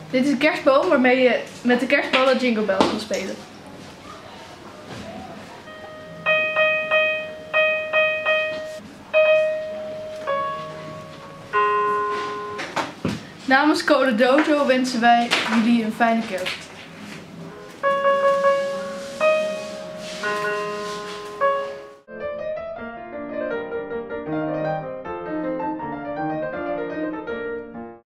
Dit is een kerstboom waarmee je met de kerstballen Jingle Bells kan spelen. Namens Code Dojo wensen wij jullie een fijne kerst.